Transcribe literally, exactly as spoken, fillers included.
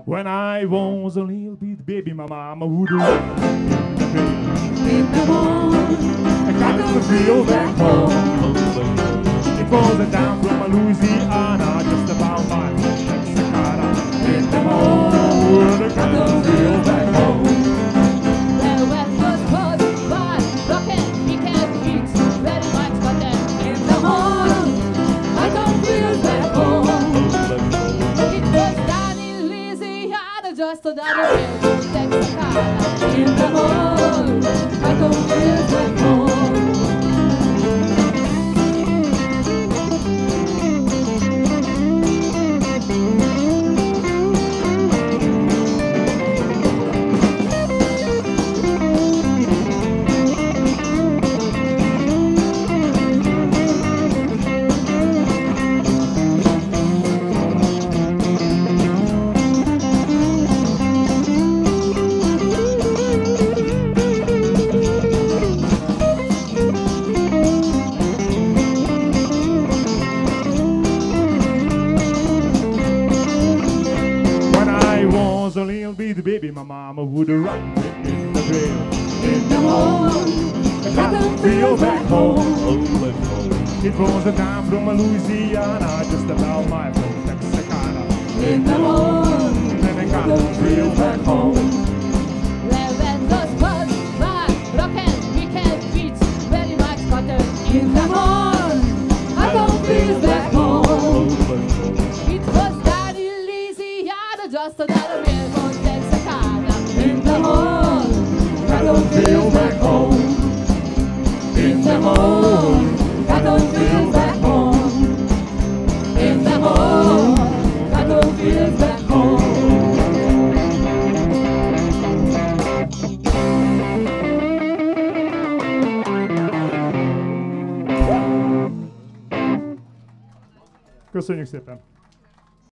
When I was a little bit baby, my mama would rock In the morning, I got to feel back home. It was a town from Louisiana, just about my Texarkana. in the morning, I got to feel back home. The West was close, but rockin', we can't reach very much, but then in the morning, I don't feel back home. it was down in Louisiana, just another hill to Texarkana. In the morning, I don't feel back home. A little bit baby, my mama would rock me in the trail. In the morning, I got to feel back home. It was a time from Louisiana, just about my from Texarkana. in the morning, And I got to feel back home. The West was close, but rockin', we can't reach very much, but then in the morning, I don't feel back home. it was down in Louisiana, just another hill from Texarkana. In the morning, I don't feel back home. In the morning, I don't feel back home. In the morning, I don't feel back home. Köszönjük szépen!